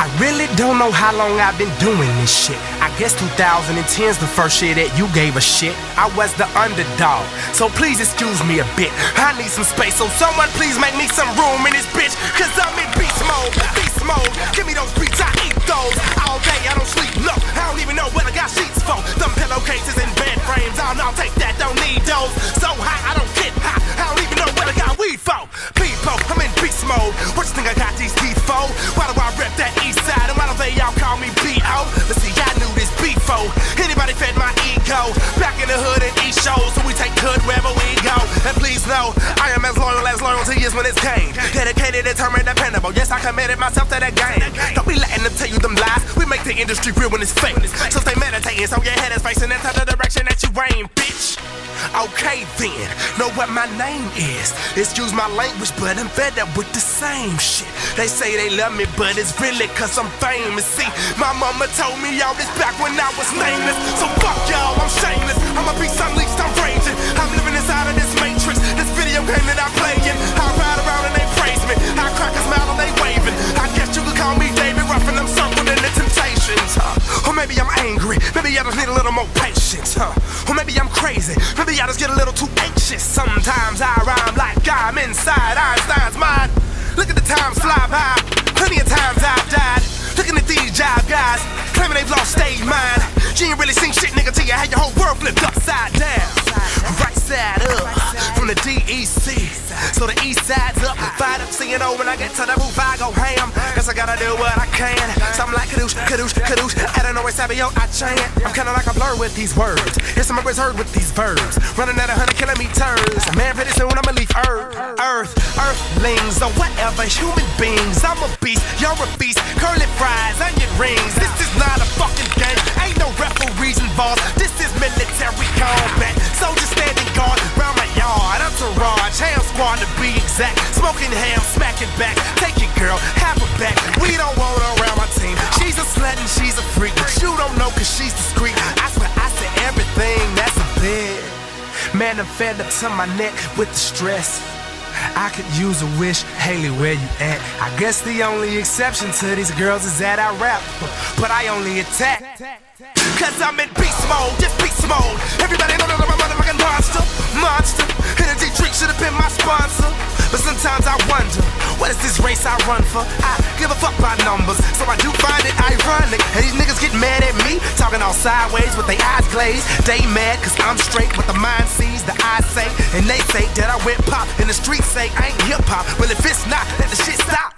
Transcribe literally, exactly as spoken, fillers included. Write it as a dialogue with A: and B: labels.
A: I really don't know how long I've been doing this shit. I guess two thousand ten's the first year that you gave a shit. I was the underdog, so please excuse me a bit. I need some space, so someone please make me some room in this bitch. Cause I'm in beast mode, beast mode. Give me those beats, I eat those. All day I don't sleep, low. I don't even know what I got sheets for. Them pillowcases and bed frames, oh no, take that, don't need those. So high, I don't get high. I don't even know what I got weed for. People, I'm in beast mode. What you think I got these teeth for? Why do I rep that east side? And why don't they y'all call me B O? Let's see, I knew this before. Anybody fed my ego? Back in the hood and east shows, so we take hood wherever we go. And please know, I am as loyal as loyalty is when it's came. Dedicated, determined, dependable. Yes, I committed myself to the game. Don't be letting them tell you them lies. We make the industry real when it's fake. So stay meditating, so your head is facing into the direction that you aim, bitch. Okay then, know what my name is. Excuse my language, but I'm fed up with the same shit. They say they love me, but it's really cause I'm famous. See, my mama told me all this back when I was nameless. So fuck y'all, I'm shameless. I'm a beast unleashed, I'm raging. I'm living inside of this matrix. This video game that I'm playing. I ride around and they praise me. I crack a smile and they waving. I guess you could call me David Ruff and I'm circled in the temptations, huh? Or maybe I'm angry, maybe I just need a little more patience, huh? Or maybe I'm crazy, maybe I just get a little too anxious. Sometimes I rhyme like I'm inside Einstein's mind. Look at the time fly by, plenty of times I've died. Looking at these job guys, claiming they've lost stage mind. You ain't really seen shit, nigga, till you had your whole world flipped upside down. Right side up, from the D E C. So the east side's up, fired up, seeing oh when I get to the roof I go ham. Guess I gotta do what I can. Something like kadoosh, kadoosh, kadoosh. I don't know where Savio, I chant. I'm kinda like a blur with these words. Here's some words heard with these verbs. Running at a hundred kilometers. Man, pretty soon I'ma leave Earth. Earth, Earthlings, or whatever, human beings. I'm a beast, you're a beast. Curly fries, onion rings. This is not a fucking game. Ain't no referees involved. This is military combat. Soldiers standing guard round my yard. Entourage, ham squad to be exact. Smoking ham, smacking back. Take it, girl, have her back. We don't want her around my team. She's a slut and she's a freak, but you don't know cause she's discreet. I swear I said everything that's a bit. Man, I'm fed up to my neck with the stress. I could use a wish, Haley, where you at? I guess the only exception to these girls is that I rap, but I only attack. Cause I'm in beast mode, just beast mode. Everybody know that I'm a motherfucking monster, monster. Energy drink should have been my sponsor. But sometimes I wonder, what is this race I run for? I give a fuck about numbers, so I do find it ironic. And these niggas get mad at me, talking all sideways with their eyes glazed. They mad cause I'm straight, what the mind sees, the eyes say. And they say that I went pop, and the streets say I ain't hip hop. Well if it's not, let the shit stop.